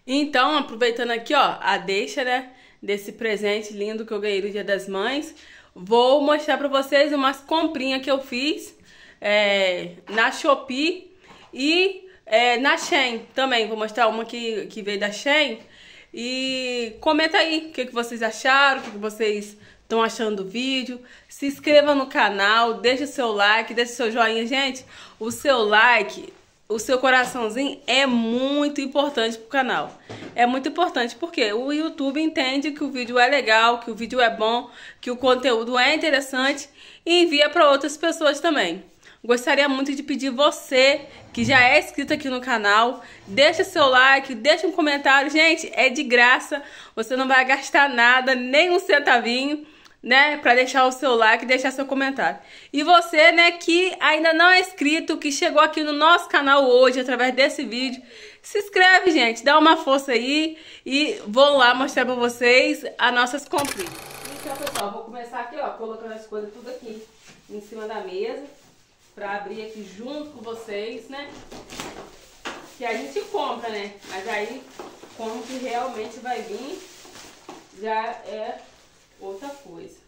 Então, aproveitando aqui, ó, a deixa, né, desse presente lindo que eu ganhei no Dia das Mães, vou mostrar pra vocês umas comprinhas que eu fiz na Shopee e na Shein também. Vou mostrar uma que veio da Shein e comenta aí o que vocês acharam, o que vocês estão achando do vídeo. Se inscreva no canal, deixa o seu like, deixa o seu joinha. Gente, o seu like, o seu coraçãozinho é muito importante pro canal. É muito importante porque o YouTube entende que o vídeo é legal, que o vídeo é bom, que o conteúdo é interessante e envia para outras pessoas também. Gostaria muito de pedir você que já é inscrito aqui no canal, deixa seu like, deixa um comentário. Gente, é de graça, você não vai gastar nada, nem um centavinho, né, para deixar o seu like e deixar seu comentário. E você, né, que ainda não é inscrito, que chegou aqui no nosso canal hoje através desse vídeo, se inscreve, gente, dá uma força aí e vou lá mostrar para vocês as nossas comprinhas. Então, pessoal, vou começar aqui, ó, colocando as coisas tudo aqui em cima da mesa para abrir aqui junto com vocês, né? Que a gente compra, né? Mas aí como que realmente vai vir já é outra coisa.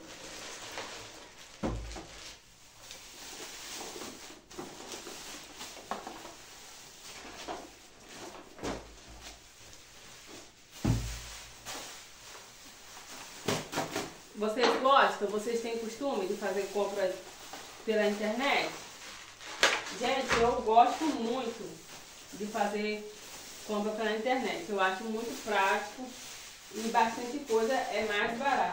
Vocês gostam? Vocês têm costume de fazer compras pela internet? Gente, eu gosto muito de fazer compra pela internet. Eu acho muito prático. E bastante coisa é mais barato.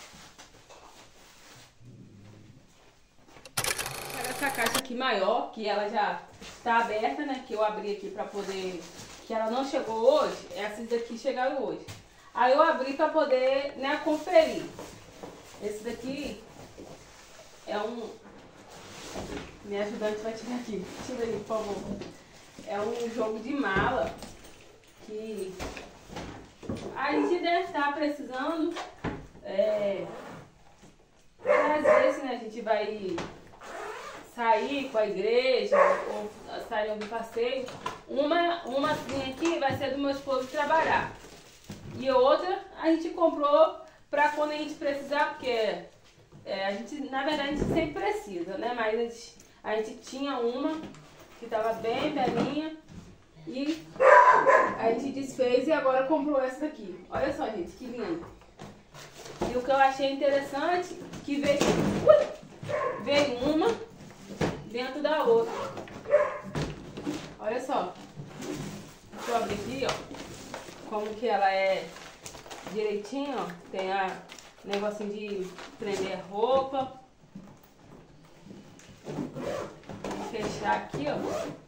Pega essa caixa aqui maior, que ela já está aberta, né? Que eu abri aqui para poder... Que ela não chegou hoje, essas daqui chegaram hoje. Aí eu abri para poder, né, conferir. Esse daqui é um... Minha ajudante vai tirar aqui. Tira aí, por favor. É um jogo de mala que... a gente deve estar precisando, às vezes, né, a gente vai sair com a igreja ou sair em algum passeio. Uma aqui vai ser do meu esposo trabalhar e outra a gente comprou para quando a gente precisar, porque a gente, na verdade, a gente sempre precisa, né, mas a gente tinha uma que estava bem velhinha e a gente desfez e agora comprou essa daqui. Olha só, gente, que lindo. E o que eu achei interessante, que veio uma dentro da outra. Olha só. Deixa eu abrir aqui, ó. Como que ela é direitinho, ó. Tem a negocinho de prender roupa. Vou fechar aqui, ó.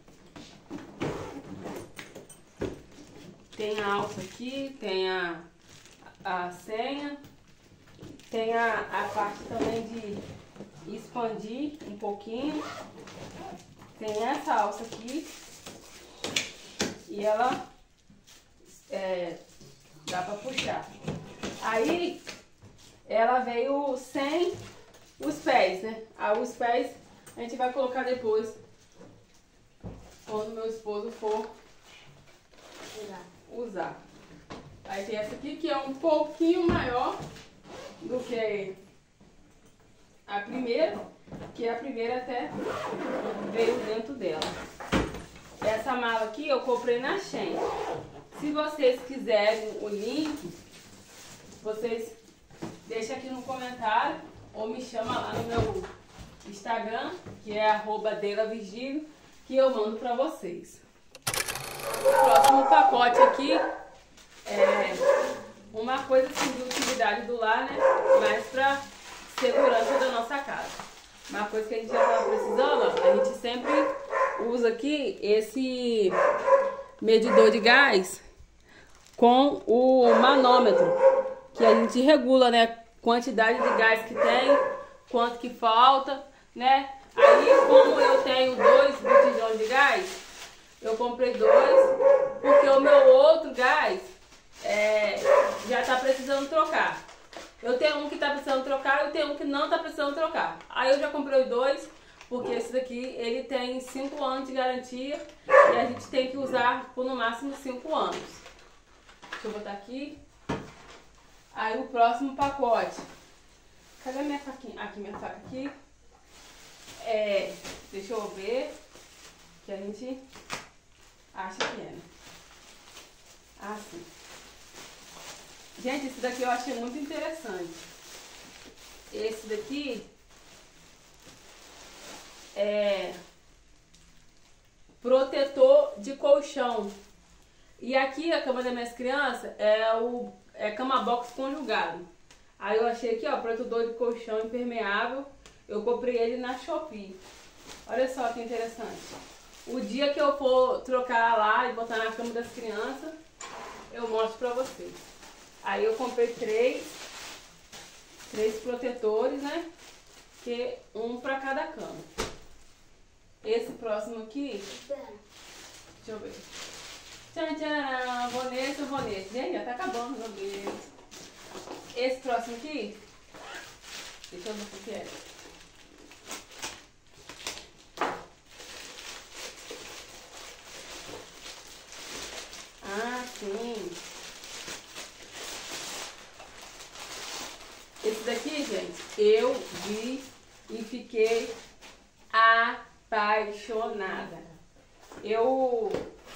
Tem a alça aqui, tem a senha, tem a parte também de expandir um pouquinho. Tem essa alça aqui e ela dá pra puxar. Aí ela veio sem os pés, né? Os pés a gente vai colocar depois, quando meu esposo for usar. Aí tem essa aqui que é um pouquinho maior do que a primeira, que a primeira até veio dentro dela. Essa mala aqui eu comprei na Shein. Se vocês quiserem o link, vocês deixam aqui no comentário ou me chama lá no meu Instagram, que é @deilavirgílio, que eu mando pra vocês. O próximo pacote aqui é uma coisa assim de utilidade do lar, né? Mais pra segurança da nossa casa. Uma coisa que a gente já estava precisando, ó, a gente sempre usa aqui esse medidor de gás com o manômetro, que a gente regula, né? Quantidade de gás que tem, quanto que falta, né? Aí, como eu tenho 2 botijões de gás, eu comprei 2, porque o meu outro gás já tá precisando trocar. Eu tenho um que tá precisando trocar e eu tenho um que não tá precisando trocar. Aí eu já comprei 2, porque esse daqui ele tem 5 anos de garantia e a gente tem que usar por no máximo 5 anos. Deixa eu botar aqui. Aí o próximo pacote. Cadê minha faquinha? Aqui, minha faca aqui. Deixa eu ver. Que a gente acha que é, né? Ah, sim. Gente, esse daqui eu achei muito interessante. Esse daqui é protetor de colchão. E aqui a cama das minhas crianças é cama box conjugado. Aí eu achei aqui, ó, protetor de colchão impermeável. Eu comprei ele na Shopee. Olha só que interessante. O dia que eu for trocar lá e botar na cama das crianças, eu mostro pra vocês. Aí eu comprei três protetores, né? Que um pra cada cama. Esse próximo aqui, deixa eu ver. Tchan, tchan, vou nesse. Gente, já tá acabando, meu Deus. Esse próximo aqui, deixa eu ver o que é. Ah, sim. Esse daqui, gente, eu vi e fiquei apaixonada. Eu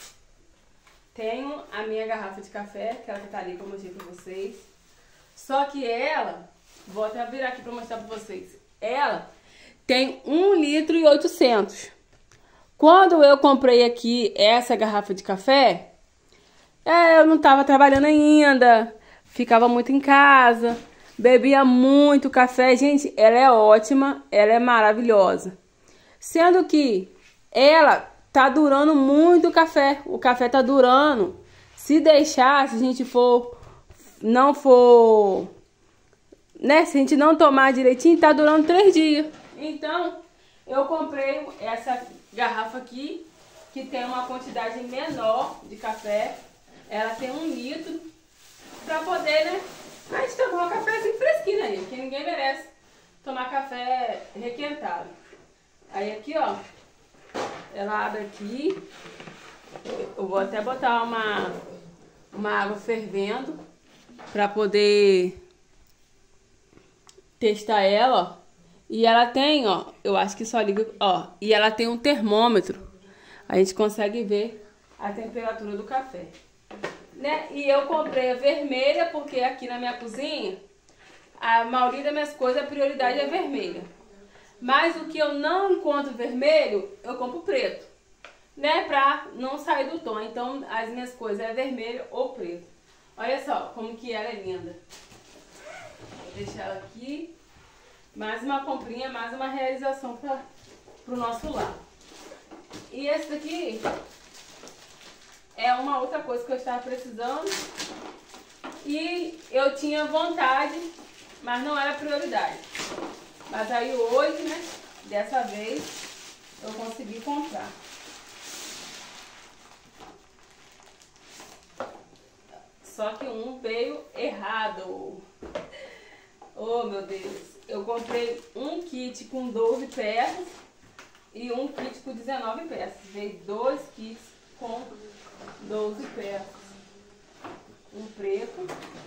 tenho a minha garrafa de café, que ela tá ali que eu mostrei pra vocês. Só que ela, vou até virar aqui pra mostrar pra vocês. Ela tem 1,8 litro. Quando eu comprei aqui essa garrafa de café, eu não tava trabalhando ainda, ficava muito em casa, bebia muito café. Gente, ela é ótima, ela é maravilhosa. Sendo que ela tá durando muito o café tá durando. Se deixar, se a gente não for, né, se a gente não tomar direitinho, tá durando 3 dias. Então, eu comprei essa garrafa aqui, que tem uma quantidade menor de café. Ela tem 1 litro, pra poder, né, a gente tomar um café assim fresquinho aí, porque ninguém merece tomar café requentado. Aí aqui, ó, ela abre aqui. Eu vou até botar uma água fervendo pra poder testar ela, ó. E ela tem, ó, eu acho que só liga, ó, e ela tem um termômetro. A gente consegue ver a temperatura do café, né? E eu comprei a vermelha porque aqui na minha cozinha, a maioria das minhas coisas, a prioridade é vermelha. Mas o que eu não encontro vermelho, eu compro preto, né? Pra não sair do tom. Então, as minhas coisas é vermelho ou preto. Olha só como que ela é linda. Vou deixar ela aqui. Mais uma comprinha, mais uma realização pro nosso lar. E esse daqui é uma outra coisa que eu estava precisando. E eu tinha vontade, mas não era prioridade. Mas aí hoje, né, dessa vez, eu consegui comprar. Só que um veio errado. Oh, meu Deus. Eu comprei um kit com 12 peças e um kit com 19 peças. Veio 2 kits com 12 peças. Um preto.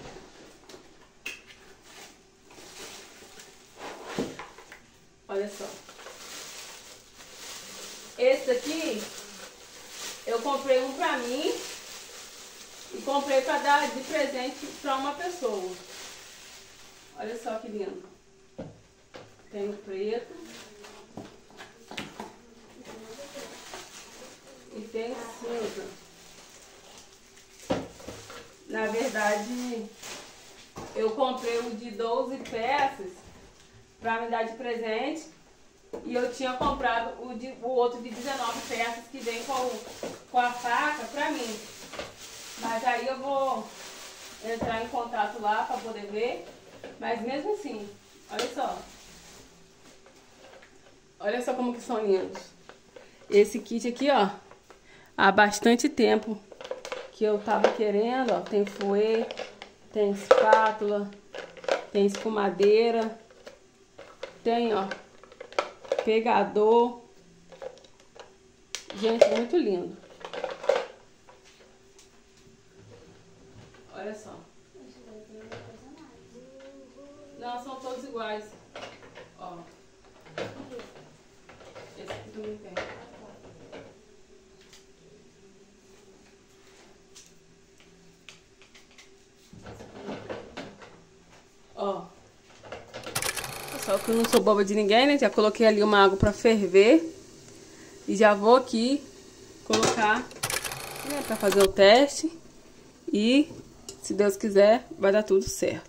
Olha só. Esse daqui, eu comprei um pra mim e comprei pra dar de presente pra uma pessoa. Olha só que lindo. Tem o preto. E tem o cinza. Na verdade, eu comprei o de 12 peças pra me dar de presente. E eu tinha comprado o outro de 19 peças que vem com a faca pra mim. Mas aí eu vou entrar em contato lá pra poder ver. Mas mesmo assim, olha só. Olha só como que são lindos. Esse kit aqui, ó, há bastante tempo que eu tava querendo, ó. Tem fouet, tem espátula, tem escumadeira, tem, ó, pegador. Gente, muito lindo. Olha só. Não, são todos iguais. Ó. Esse aqui também tem. Ó. Só que eu não sou boba de ninguém, né? Já coloquei ali uma água pra ferver. E já vou aqui colocar, né, pra fazer o teste. E, se Deus quiser, vai dar tudo certo.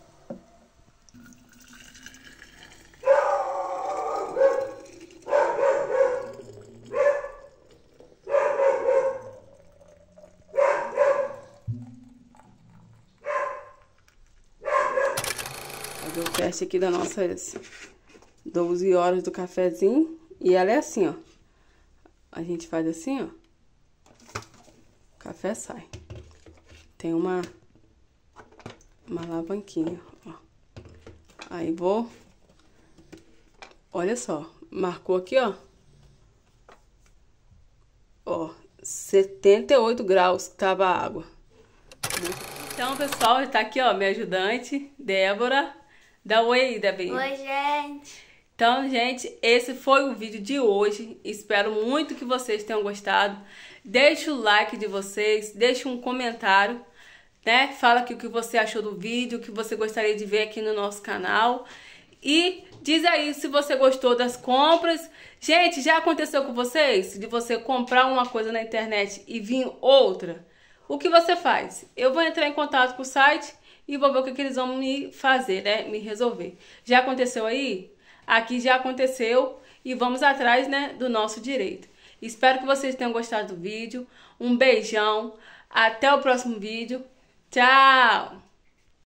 Fazer o teste aqui das nossas 12 horas do cafezinho. E ela é assim, ó. A gente faz assim, ó. O café sai. Tem uma alavanquinha, ó. Aí vou... Olha só. Marcou aqui, ó. Ó, 78 graus tava a água. Então, pessoal, tá aqui, ó, minha ajudante, Débora. Dá oi aí, Debbie. Oi, gente. Então, gente, esse foi o vídeo de hoje. Espero muito que vocês tenham gostado. Deixe o like de vocês, deixe um comentário, né? Fala aqui o que você achou do vídeo, o que você gostaria de ver aqui no nosso canal. E diz aí se você gostou das compras. Gente, já aconteceu com vocês? De você comprar uma coisa na internet e vir outra? O que você faz? Eu vou entrar em contato com o site e vou ver o que eles vão me fazer, né? Me resolver. Já aconteceu aí? Aqui já aconteceu e vamos atrás, né, do nosso direito. Espero que vocês tenham gostado do vídeo. Um beijão. Até o próximo vídeo. Tchau!